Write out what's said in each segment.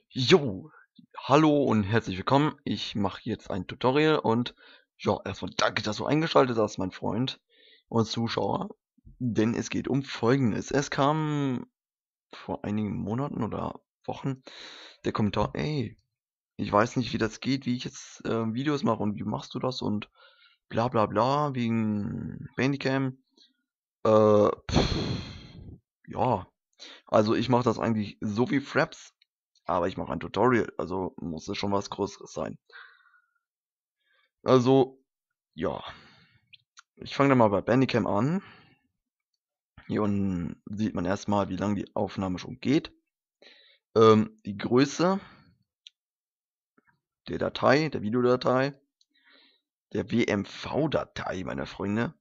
Jo, hallo und herzlich willkommen. Ich mache jetzt ein Tutorial und ja, erstmal danke, dass du eingeschaltet hast, mein Freund und Zuschauer. Denn es geht um Folgendes. Es kam vor einigen Monaten oder Wochen der Kommentar, ey, ich weiß nicht, wie das geht, wie ich jetzt Videos mache und wie machst du das und bla bla bla wegen Bandicam. Ja, also ich mache das eigentlich so wie Fraps, aber ich mache ein Tutorial, also muss es schon was Größeres sein. Also, ja, ich fange dann mal bei Bandicam an. Hier unten sieht man erstmal, wie lange die Aufnahme schon geht. Die Größe der Datei, der Videodatei, der WMV-Datei, meine Freunde,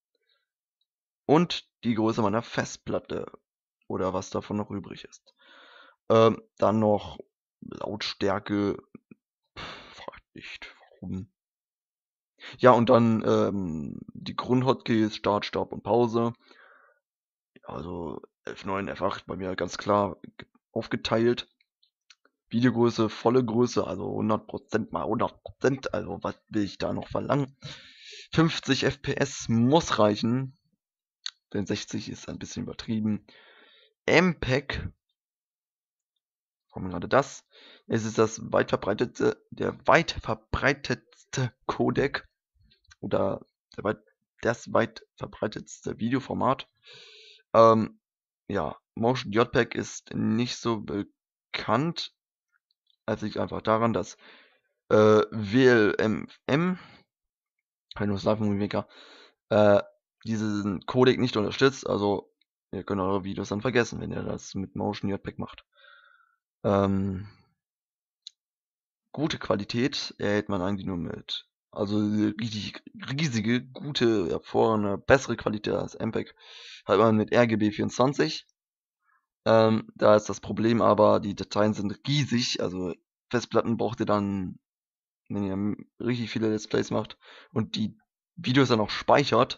und die Größe meiner Festplatte oder was davon noch übrig ist. Dann noch Lautstärke, fragt nicht warum. Ja, und dann die Grundhotkeys, Start, Stopp und Pause. Also F9, F8 bei mir ganz klar aufgeteilt. Videogröße, volle Größe, also 100% mal 100%, also was will ich da noch verlangen? 50 FPS muss reichen, denn 60 ist ein bisschen übertrieben. MPEG, warum gerade das? Es ist das der weit verbreitetste Codec oder das weit verbreitetste Videoformat. Ja, Motion JPEG ist nicht so bekannt. Das liegt einfach daran, dass WLMM, Windows Live Movie Maker, diesen Codec nicht unterstützt. Also ihr könnt eure Videos dann vergessen, wenn ihr das mit Motion JPEG macht. Gute Qualität erhält man eigentlich nur mit, also richtig riesige, gute, hervorragende, bessere Qualität als MPEG hat man mit RGB 24. Da ist das Problem aber, die Dateien sind riesig, also Festplatten braucht ihr dann, wenn ihr richtig viele Let's Plays macht und die Videos dann auch speichert,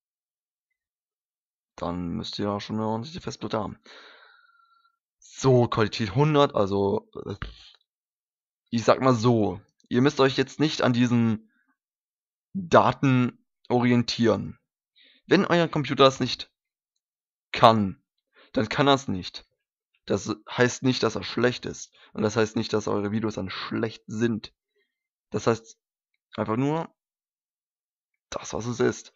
dann müsst ihr auch schon eine ordentliche Festplatte haben. So, Qualität 100, also ich sag mal so, ihr müsst euch jetzt nicht an diesen Daten orientieren. Wenn euer Computer es nicht kann, dann kann er es nicht. Das heißt nicht, dass er schlecht ist. Und das heißt nicht, dass eure Videos dann schlecht sind. Das heißt einfach nur das, was es ist.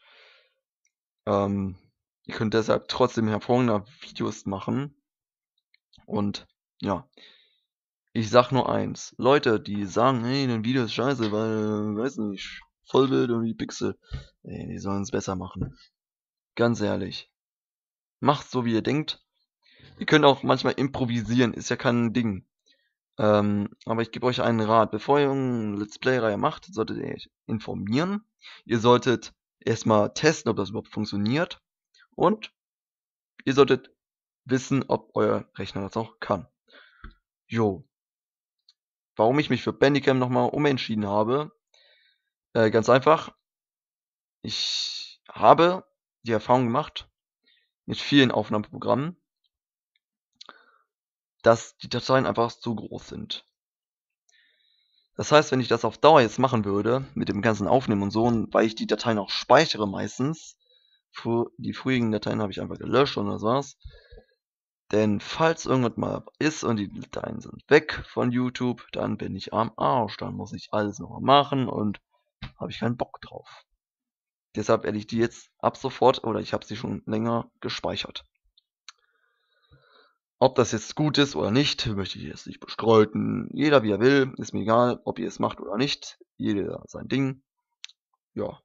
Ihr könnt deshalb trotzdem hervorragende Videos machen. Und ja, ich sag nur eins. Leute, die sagen, hey, dein Video ist scheiße, weil, weiß nicht, Vollbild und die Pixel. Ey, die sollen es besser machen. Ganz ehrlich. Macht so, wie ihr denkt. Ihr könnt auch manchmal improvisieren, ist ja kein Ding. Aber ich gebe euch einen Rat. Bevor ihr eine Let's Play-Reihe macht, solltet ihr euch informieren. Ihr solltet erstmal testen, ob das überhaupt funktioniert. Und ihr solltet wissen, ob euer Rechner das auch kann. Jo. Warum ich mich für Bandicam nochmal umentschieden habe? Ganz einfach. Ich habe die Erfahrung gemacht mit vielen Aufnahmeprogrammen, dass die Dateien einfach zu groß sind. Das heißt, wenn ich das auf Dauer jetzt machen würde, mit dem ganzen Aufnehmen und so, und weil ich die Dateien auch speichere meistens, die früheren Dateien habe ich einfach gelöscht und das war's. Denn falls irgendwas mal ist und die Dateien sind weg von YouTube, dann bin ich am Arsch. Dann muss ich alles noch machen und habe ich keinen Bock drauf. Deshalb werde ich die jetzt ab sofort, oder ich habe sie schon länger gespeichert. Ob das jetzt gut ist oder nicht, möchte ich jetzt nicht bestreiten. Jeder wie er will, ist mir egal, ob ihr es macht oder nicht. Jeder sein Ding. Ja.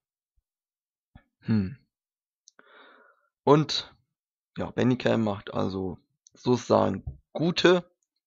Und ja, Bandicam macht also sozusagen gute,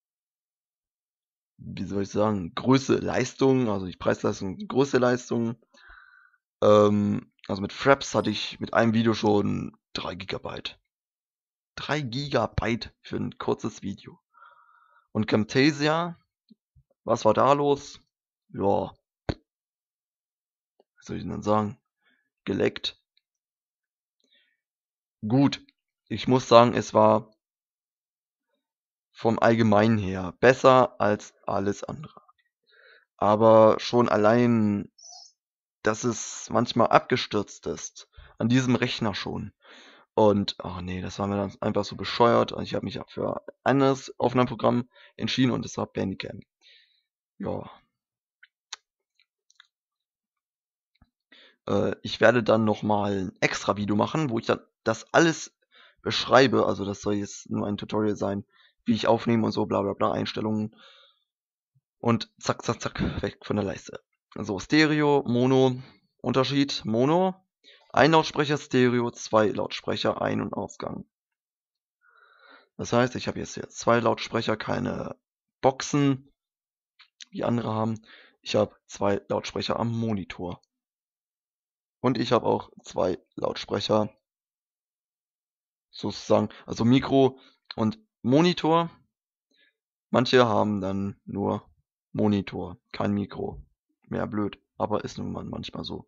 wie soll ich sagen, Größe, Leistung, also die Preis-Leistung, Größe, Leistung. Also mit Fraps hatte ich mit einem Video schon 3 Gigabyte. 3 Gigabyte für ein kurzes Video. Und Camtasia, was war da los? Ja, was soll ich denn sagen? Geleckt. Gut, ich muss sagen, es war vom Allgemeinen her besser als alles andere. Aber schon allein, dass es manchmal abgestürzt ist, an diesem Rechner schon. Und, oh nee, das war mir dann einfach so bescheuert. Und ich habe mich für ein anderes Aufnahmeprogramm entschieden und das war Bandicam. Ja. Ich werde dann nochmal ein extra Video machen, wo ich dann das alles beschreibe. Also das soll jetzt nur ein Tutorial sein, wie ich aufnehme und so, bla bla bla, Einstellungen. Und zack, zack, zack, weg von der Leiste. So, Stereo, Mono, Unterschied, Mono, ein Lautsprecher, Stereo, 2 Lautsprecher, Ein- und Ausgang. Das heißt, ich habe jetzt hier 2 Lautsprecher, keine Boxen, wie andere haben. Ich habe 2 Lautsprecher am Monitor. Und ich habe auch 2 Lautsprecher sozusagen, also Mikro und Monitor. Manche haben dann nur Monitor, kein Mikro. Mehr blöd, aber ist nun mal manchmal so.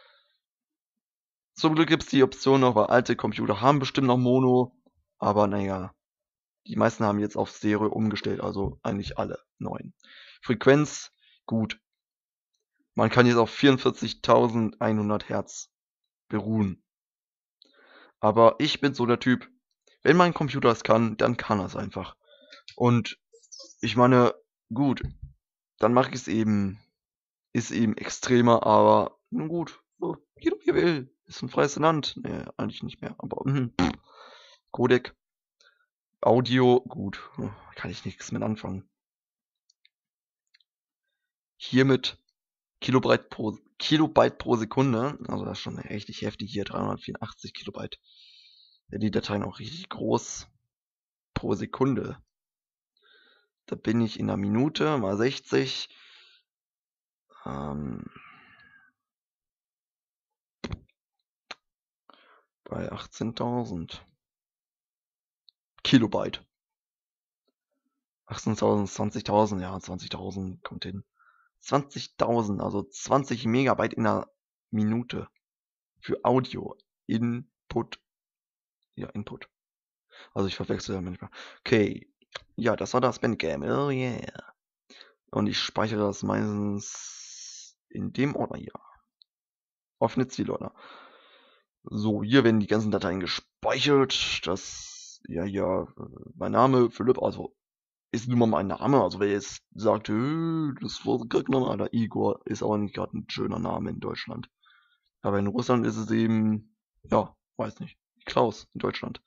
Zum Glück gibt es die Option noch, weil alte Computer haben bestimmt noch Mono, aber naja, die meisten haben jetzt auf Stereo umgestellt, also eigentlich alle neuen. Frequenz, gut. Man kann jetzt auf 44.100 Hertz beruhen. Aber ich bin so der Typ, wenn mein Computer es kann, dann kann er es einfach. Und ich meine, gut, dann mache ich es eben. Ist eben extremer, aber nun gut, so, jeder wie er will. Ist ein freies Land. Nee, eigentlich nicht mehr, aber Codec, Audio, gut, kann ich nichts mit anfangen. Hiermit Kilobyte pro Sekunde, also das ist schon richtig heftig hier, 384 Kilobyte. Ja, die Dateien auch richtig groß pro Sekunde. Da bin ich in einer Minute mal 60. Bei 18.000 Kilobyte. 18.000, 20.000, ja, 20.000 kommt hin. 20.000, also 20 Megabyte in einer Minute für Audio. Input. Ja, Input. Also ich verwechsel ja manchmal. Okay. Ja, das war das Bandcam. Oh yeah. Und ich speichere das meistens in dem Ordner hier. Offene Zielordner. So, hier werden die ganzen Dateien gespeichert. Das, ja, mein Name, Philipp, also ist nun mal mein Name. Also wer jetzt sagt, das war Name, Alter, Igor, ist aber nicht gerade ein schöner Name in Deutschland. Aber in Russland ist es eben, ja, weiß nicht, Klaus in Deutschland.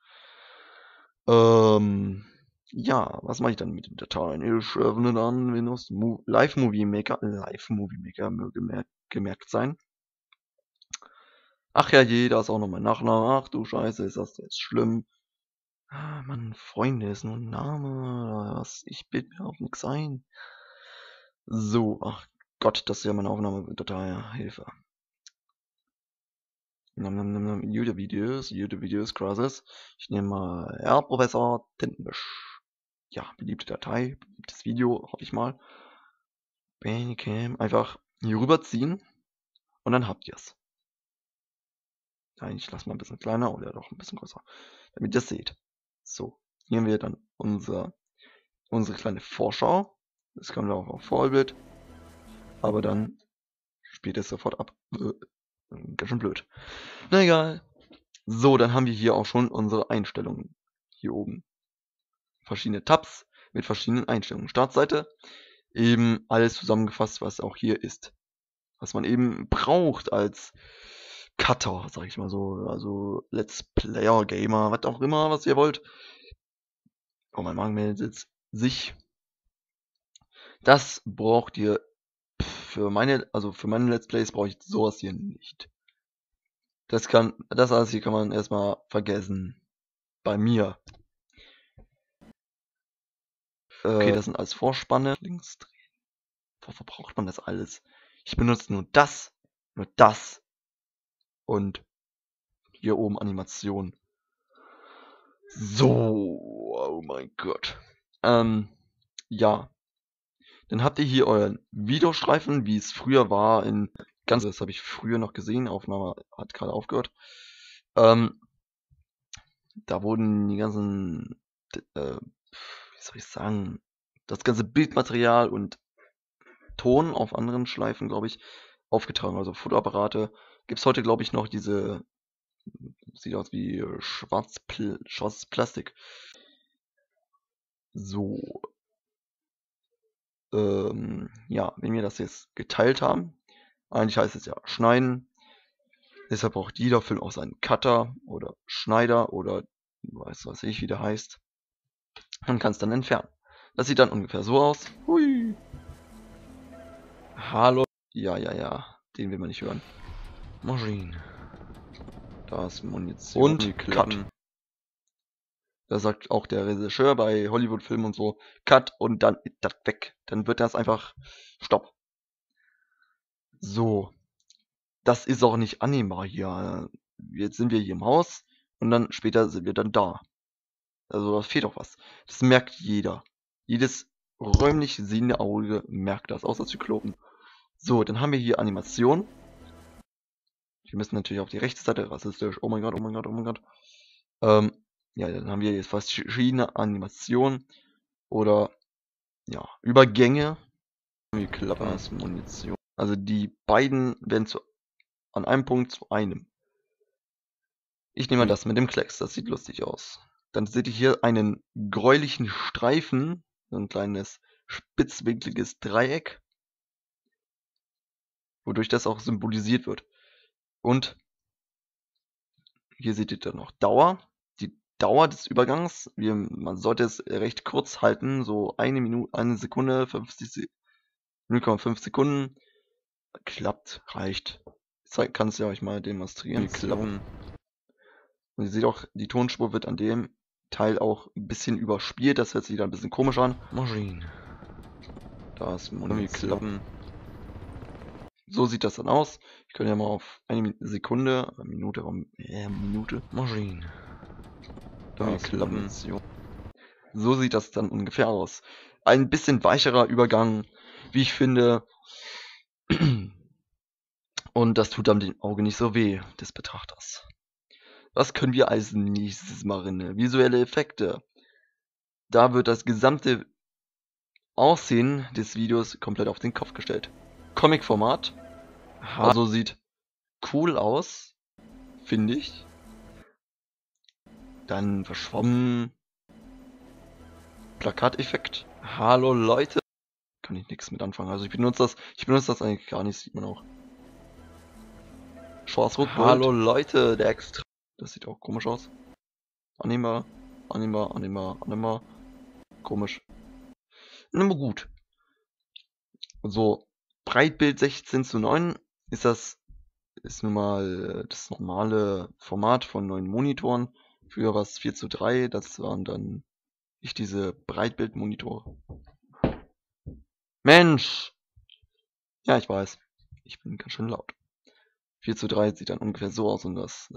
Ja, was mache ich dann mit den Dateien? Ich öffne dann Windows Live Movie Maker, möge gemerkt sein. Ach ja, da ist auch noch mein Nachname. Ach du Scheiße, ist das jetzt schlimm? Ah, Mann, Freunde ist nur ein Name. Oder was? Ich bild mir auf nichts ein. So, ach Gott, das ist ja meine Aufnahmedatei. Hilfe. YouTube-Videos, krasses. Ich nehme mal Herr Professor Tintenwisch. Ja, beliebte Datei, beliebtes Video, hoffe ich mal. Bandicam, einfach hier rüberziehen und dann habt ihr es. Ich lasse mal ein bisschen kleiner oder doch ein bisschen größer, damit ihr es seht. So, hier haben wir dann unsere kleine Vorschau. Das können wir auch auf Vollbild, aber dann spielt es sofort ab. Ganz schön blöd. Na egal. So, dann haben wir hier auch schon unsere Einstellungen. Hier oben. Verschiedene Tabs mit verschiedenen Einstellungen. Startseite. Eben alles zusammengefasst, was auch hier ist. Was man eben braucht als Cutter, sag ich mal so. Also Let's Player, Gamer, was auch immer, was ihr wollt. Oh, mein Magen meldet sich. Das braucht ihr für meine Let's Plays brauche ich sowas hier nicht. Das alles hier kann man erstmal vergessen. Bei mir. Okay, das sind alles Vorspanne. Links drehen. Wofür braucht man das alles? Ich benutze nur das und hier oben Animation. So, oh mein Gott. Ja. Dann habt ihr hier euren Videostreifen, wie es früher war in das habe ich früher noch gesehen, Aufnahme hat gerade aufgehört. Da wurden die ganzen, wie soll ich sagen, das ganze Bildmaterial und Ton auf anderen Schleifen, glaube ich, aufgetragen. Also Fotoapparate. Gibt es heute, glaube ich, noch diese, sieht aus wie schwarzes Plastik. So, ja, wenn wir das jetzt geteilt haben, eigentlich heißt es ja schneiden. Deshalb braucht jeder Film auch seinen Cutter oder Schneider oder weiß was ich, wie der heißt. Man kann es dann entfernen. Das sieht dann ungefähr so aus. Hui. Hallo. Ja, ja, ja. Den will man nicht hören. Maschine. Da ist Munition. Und Cut. Da sagt auch der Regisseur bei Hollywood-Filmen und so, Cut und dann ist das weg. Dann wird das einfach Stopp. So. Das ist auch nicht annehmbar hier. Jetzt sind wir hier im Haus und dann später sind wir dann da. Also da fehlt auch was. Das merkt jeder. Jedes räumlich sehende Auge merkt das, außer Zyklopen. So, dann haben wir hier Animation. Wir müssen natürlich auf die rechte Seite, rassistisch. Oh mein Gott, oh mein Gott, oh mein Gott. Ja, dann haben wir jetzt verschiedene Animationen oder ja, Übergänge. Wir klappern Munition. Also die beiden werden an einem Punkt zu einem. Ich nehme mal das mit dem Klecks, das sieht lustig aus. Dann seht ihr hier einen gräulichen Streifen, so ein kleines spitzwinkliges Dreieck, wodurch das auch symbolisiert wird. Und hier seht ihr dann noch Dauer. Die Dauer des Übergangs, man sollte es recht kurz halten, so 1 Minute, 1 Sekunde, 0,5 Sekunden. Klappt, reicht. Ich kann es ja euch mal demonstrieren. Klappen. Und ihr seht auch, die Tonspur wird an dem Teil auch ein bisschen überspielt. Das hört sich dann ein bisschen komisch an. Maschine. Da ist Munition. So sieht das dann aus. Ich kann ja mal auf 1 Sekunde, Minute. Maschine. Da ist Munition. So sieht das dann ungefähr aus. Ein bisschen weicherer Übergang, wie ich finde. Und das tut dann dem Auge nicht so weh, des Betrachters. Was können wir als nächstes machen? Visuelle Effekte. Da wird das gesamte Aussehen des Videos komplett auf den Kopf gestellt. Comic-Format. Also sieht cool aus, finde ich. Dann verschwommen. Plakateffekt. Hallo Leute. Kann ich nichts mit anfangen. Also ich benutze das eigentlich gar nicht, sieht man auch. Schwarzrot. Hallo Leute, der Extra. Das sieht auch komisch aus. Anima. Komisch. Nur gut. So, Breitbild 16:9 ist nun mal das normale Format von neuen Monitoren. Früher war es 4:3, das waren dann nicht diese Breitbildmonitore. Mensch! Ja, ich weiß. Ich bin ganz schön laut. 4:3 sieht dann ungefähr so aus und das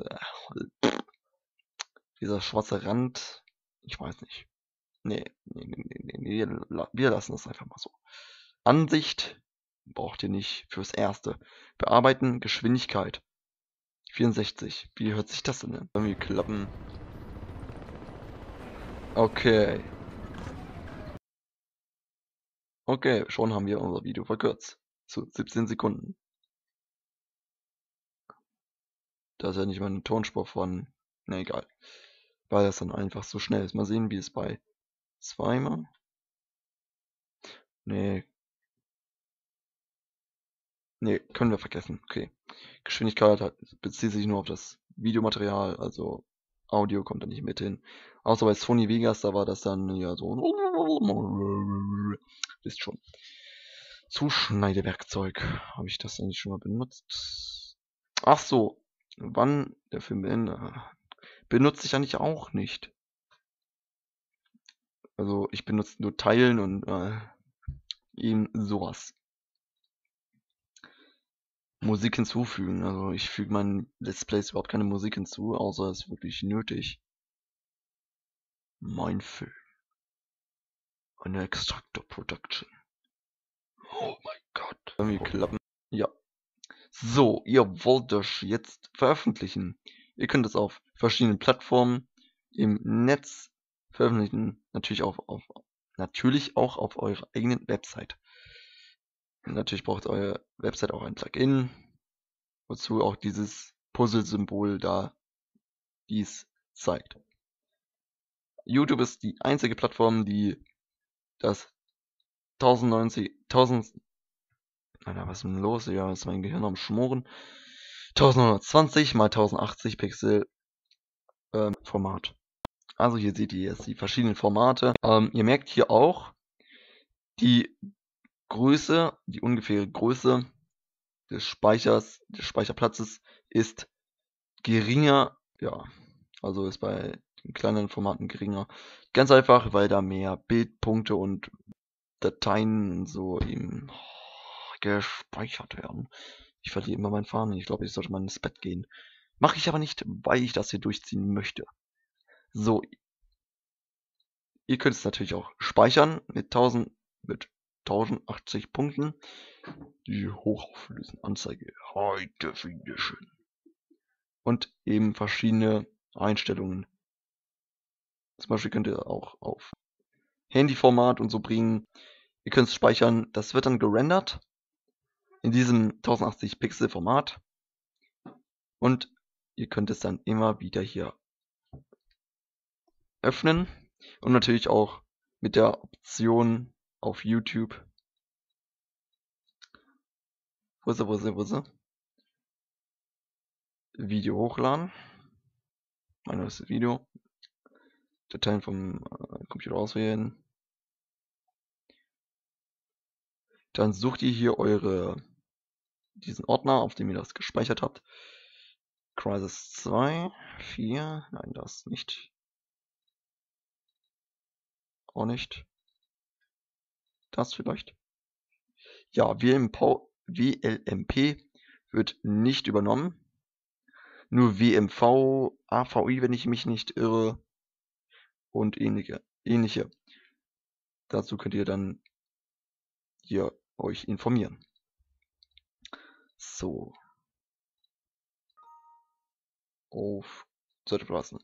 dieser schwarze Rand, ich weiß nicht. Nee, wir lassen das einfach mal so. Ansicht braucht ihr nicht fürs Erste. Bearbeiten, Geschwindigkeit. 64. Wie hört sich das denn an? Irgendwie klappen. Okay. Okay, schon haben wir unser Video verkürzt. Zu 17 Sekunden. Da ist ja nicht mal eine Tonspur von. Na egal. Weil das dann einfach so schnell ist. Mal sehen, wie es bei zweimal. Nee. Nee, können wir vergessen. Okay. Geschwindigkeit bezieht sich nur auf das Videomaterial, also Audio kommt da nicht mit hin. Außer bei Sony Vegas, da war das dann ja so. Wisst schon. Zuschneidewerkzeug. Habe ich das eigentlich schon mal benutzt? Ach so. Wann der Film beendet? Benutze ich eigentlich auch nicht. Also ich benutze nur Teilen und eben sowas. Musik hinzufügen. Also ich füge meinen Let's Plays überhaupt keine Musik hinzu, außer es ist wirklich nötig. Mein Film. Eine Extractor Production. Oh mein Gott. Irgendwie klappen. Ja. So, ihr wollt das jetzt veröffentlichen. Ihr könnt es auf verschiedenen Plattformen im Netz veröffentlichen. Natürlich auch auf natürlich auch auf eurer eigenen Website. Und natürlich braucht eure Website auch ein Plugin, wozu auch dieses Puzzle-Symbol da dies zeigt. YouTube ist die einzige Plattform, die das 1000, Alter, was ist denn los? Ja, ist mein Gehirn am Schmoren. 1920 x 1080 Pixel Format. Also hier seht ihr jetzt die verschiedenen Formate. Ihr merkt hier auch die Größe, die ungefähre Größe des Speichers, des Speicherplatzes ist geringer. Ja, also ist bei den kleineren Formaten geringer. Ganz einfach, weil da mehr Bildpunkte und Dateien so eben gespeichert werden. Ich verliere immer meinen Faden. Ich glaube, ich sollte mal ins Bett gehen. Mache ich aber nicht, weil ich das hier durchziehen möchte. So, ihr könnt es natürlich auch speichern mit 1080 Punkten. Die hochauflösende Anzeige. High Definition. Und eben verschiedene Einstellungen. Zum Beispiel könnt ihr auch auf Handyformat und so bringen. Ihr könnt es speichern. Das wird dann gerendert in diesem 1080 Pixel Format. Und ihr könnt es dann immer wieder hier öffnen. Und natürlich auch mit der Option auf YouTube. Wo ist er? Video hochladen. Mein neues Video. Dateien vom Computer auswählen. Dann sucht ihr hier diesen Ordner, auf dem ihr das gespeichert habt. Crysis 2, 4, nein, das nicht. Auch nicht. Das vielleicht. Ja, WLMP wird nicht übernommen. Nur WMV, AVI, wenn ich mich nicht irre. Und ähnliche. Dazu könnt ihr dann hier euch informieren. So. Sollte passen.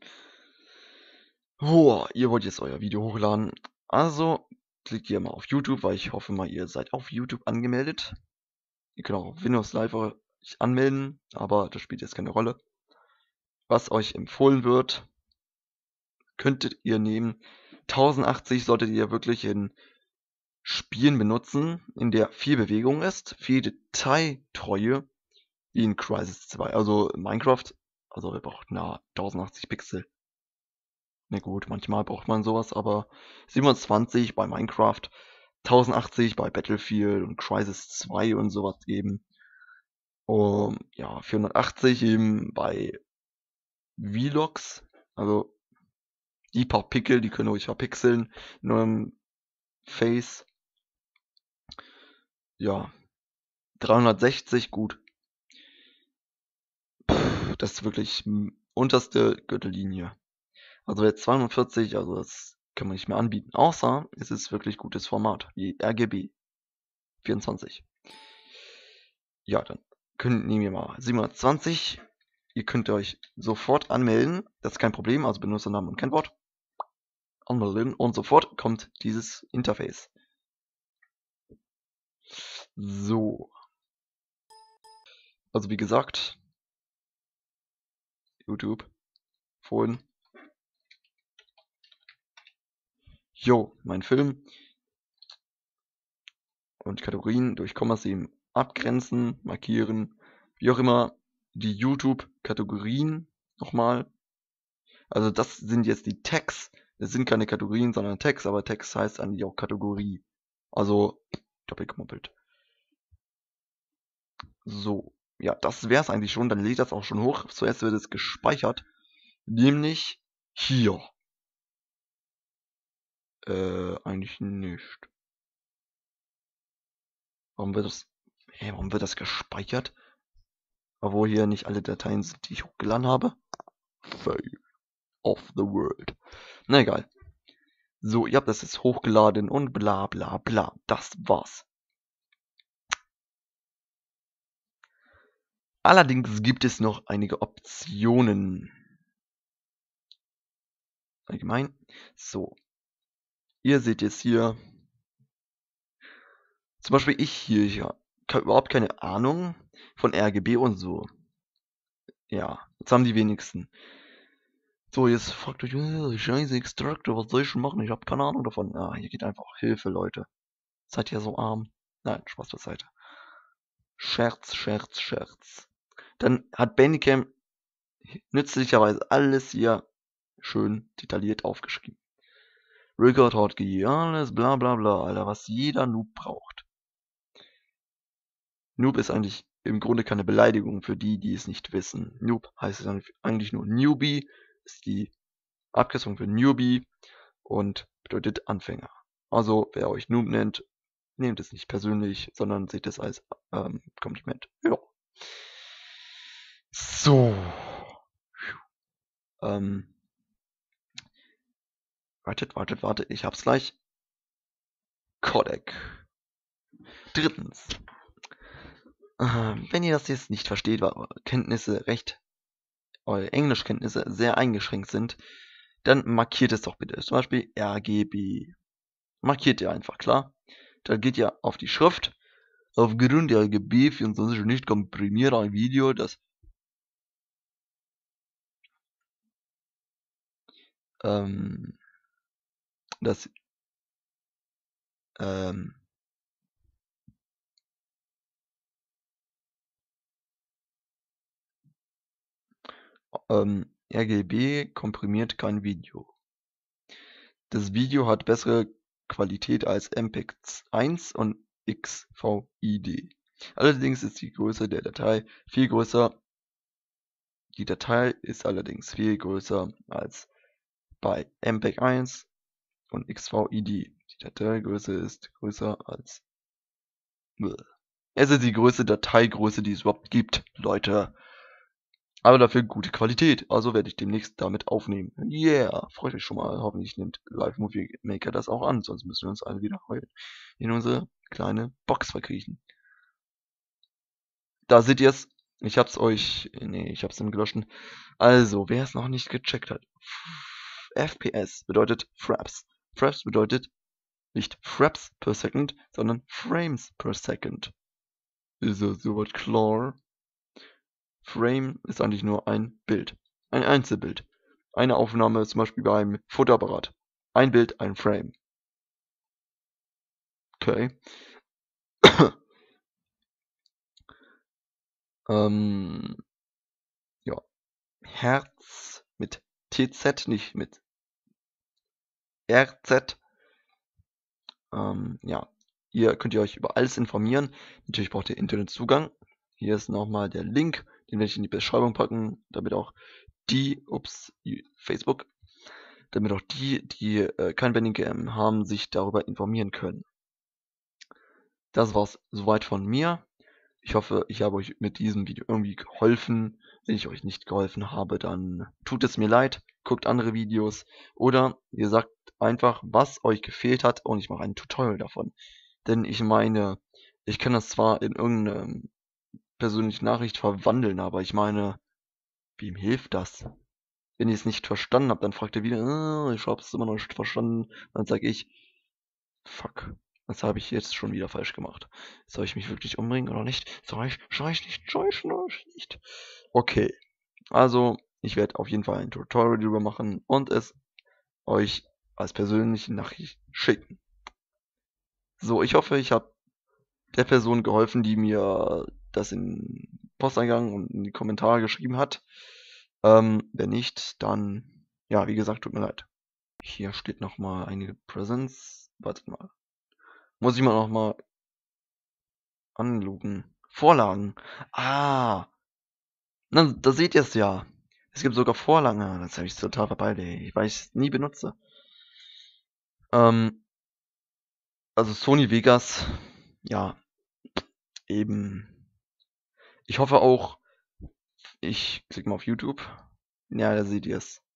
Ihr wollt jetzt euer Video hochladen. Also klickt ihr mal auf YouTube, weil ich hoffe mal, ihr seid auf YouTube angemeldet. Ihr könnt auch auf Windows Live euch anmelden, aber das spielt jetzt keine Rolle. Was euch empfohlen wird, könntet ihr nehmen. 1080 solltet ihr wirklich in Spielen benutzen, in der viel Bewegung ist, viel Detailtreue, wie in Crysis 2. Also Minecraft, also wir brauchen 1080 Pixel. Na gut, manchmal braucht man sowas, aber 27 bei Minecraft, 1080 bei Battlefield und Crysis 2 und sowas eben. Ja, 480 eben bei Vlogs, also die paar Pickel, die können ruhig verpixeln, nur im Face. Ja, 360, gut. Das ist wirklich unterste Gürtellinie. Also jetzt 240, also das kann man nicht mehr anbieten. Außer es ist wirklich gutes Format, wie RGB 24. Ja, dann nehmen wir mal 720. Ihr könnt euch sofort anmelden. Das ist kein Problem, also Benutzernamen und Kennwort. Anmelden und sofort kommt dieses Interface. So. Also wie gesagt, YouTube, vorhin. Jo, mein Film. Und Kategorien durch Kommas eben abgrenzen, markieren, wie auch immer. Die YouTube-Kategorien nochmal. Also das sind jetzt die Tags. Das sind keine Kategorien, sondern Tags, aber Tags heißt eigentlich auch Kategorie. Also doppelgemoppelt. So, ja, das wäre es eigentlich schon. Dann lädt das auch schon hoch. Zuerst wird es gespeichert. Nämlich hier. Eigentlich nicht. Warum wird das gespeichert? Obwohl hier nicht alle Dateien sind, die ich hochgeladen habe. Fail of the world. Na egal. So, ihr habt das jetzt hochgeladen und bla bla bla. Das war's. Allerdings gibt es noch einige Optionen. Allgemein. So. ihr seht jetzt hier, zum Beispiel ich habe überhaupt keine Ahnung von RGB und so. Ja, das haben die wenigsten. So, jetzt fragt euch, scheiße Extraktor, was soll ich schon machen? Ich habe keine Ahnung davon. Ja, hier geht einfach Hilfe, Leute. Seid ihr so arm? Nein, Spaß beiseite. Scherz, Scherz, Scherz. Dann hat Bandicam nützlicherweise alles hier schön detailliert aufgeschrieben. Record Hotkey, alles bla bla bla, Alter, was jeder Noob braucht. Noob ist eigentlich im Grunde keine Beleidigung für die, die es nicht wissen. Noob heißt es eigentlich nur Newbie, ist die Abkürzung für Newbie und bedeutet Anfänger. Also, wer euch Noob nennt, nehmt es nicht persönlich, sondern seht es als Kompliment. Ja. So. Wartet, ich hab's gleich. Codec. Drittens. Wenn ihr das jetzt nicht versteht, weil eure Englischkenntnisse sehr eingeschränkt sind, dann markiert es doch bitte. Zum Beispiel RGB. Markiert ihr einfach, klar? Dann geht ihr auf die Schrift. Aufgrund der RGB 24 nicht komprimiert ein Video, das das RGB komprimiert kein Video. Das Video hat bessere Qualität als MPEG-1 und XVID. Allerdings ist die Größe der Datei viel größer. Die Datei ist allerdings viel größer als bei MPEG-1 und XVID. Die Dateigröße ist größer als. Es ist die größte Dateigröße, die es überhaupt gibt, Leute. Aber dafür gute Qualität. Also werde ich demnächst damit aufnehmen. Yeah, freut euch schon mal. Hoffentlich nimmt Live Movie Maker das auch an, sonst müssen wir uns alle wieder in unsere kleine Box verkriechen. Da seht ihr es. Ich hab's euch. Nee, ich hab's dann gelöscht. Also, wer es noch nicht gecheckt hat. FPS bedeutet Fraps. Fraps bedeutet nicht Fraps per Second, sondern Frames per Second. Ist das soweit klar? Frame ist eigentlich nur ein Bild. Ein Einzelbild. Eine Aufnahme zum Beispiel beim Fotoapparat. Ein Bild, ein Frame. Okay. Ja. Herz mit TZ, nicht mit RZ. Ja. Hier könnt ihr euch über alles informieren. Natürlich braucht ihr Internetzugang. Hier ist nochmal der Link, den werde ich in die Beschreibung packen, damit auch Facebook, damit auch die kein Bandicam haben, sich darüber informieren können. Das war's soweit von mir. Ich hoffe, ich habe euch mit diesem Video irgendwie geholfen. Wenn ich euch nicht geholfen habe, dann tut es mir leid. Guckt andere Videos oder ihr sagt einfach, was euch gefehlt hat und ich mache ein Tutorial davon. Denn ich meine, ich kann das zwar in irgendeine persönliche Nachricht verwandeln, aber ich meine, wem hilft das? Wenn ihr es nicht verstanden habt, dann fragt ihr wieder, ich habe es immer noch nicht verstanden. Dann sage ich, fuck, was habe ich jetzt schon wieder falsch gemacht? Soll ich mich wirklich umbringen oder nicht? Soll ich nicht? Okay, also ich werde auf jeden Fall ein Tutorial darüber machen und es euch als persönliche Nachricht schicken. So, ich hoffe, ich habe der Person geholfen, die mir das in Posteingang und in die Kommentare geschrieben hat. Wenn nicht, dann, ja, wie gesagt, tut mir leid. Hier steht nochmal einige Presents. Wartet mal. Muss ich mal nochmal anloggen. Vorlagen. Ah, na, da seht ihr es ja. Es gibt sogar Vorlagen. Ah, das habe ich total verpeilt, ey, weil ich es nie benutze. Also Sony Vegas, ja, eben. Ich hoffe auch, ich klicke mal auf YouTube. Ja, da seht ihr es.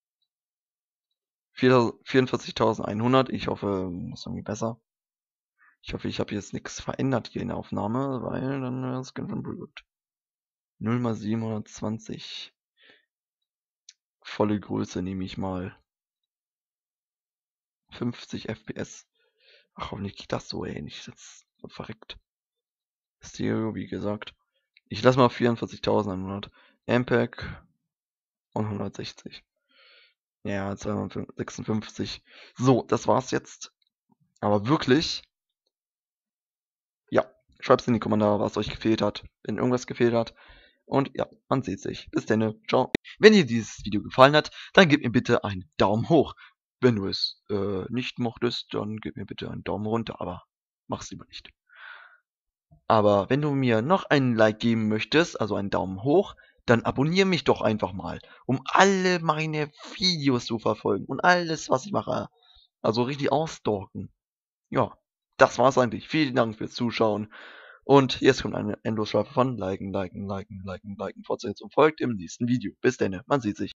44.100. Ich hoffe, ist irgendwie besser. Ich hoffe, ich habe jetzt nichts verändert hier in der Aufnahme, weil dann wäre es ganz schön blöd. 0 mal 720. Volle Größe nehme ich mal. 50 FPS. Ach, hoffentlich geht das so, ey. Nicht jetzt verreckt. Stereo, wie gesagt. Ich lasse mal 44.100. MPEG und 160. Ja, 256. So, das war's jetzt. Aber wirklich, ja, schreibt's in die Kommentare, was euch gefehlt hat, wenn irgendwas gefehlt hat. Und ja, man sieht sich. Bis dann. Ciao. Wenn dir dieses Video gefallen hat, dann gib mir bitte einen Daumen hoch. Wenn du es nicht mochtest, dann gib mir bitte einen Daumen runter, aber mach's lieber nicht. Aber wenn du mir noch einen Like geben möchtest, also einen Daumen hoch, dann abonniere mich doch einfach mal, um alle meine Videos zu verfolgen und alles, was ich mache. Also richtig ausstalken. Ja, das war's eigentlich. Vielen Dank fürs Zuschauen. Und jetzt kommt eine Endlosschleife von Liken, Liken, Liken, Liken, Liken, Fortsetzung folgt im nächsten Video. Bis dann, man sieht sich.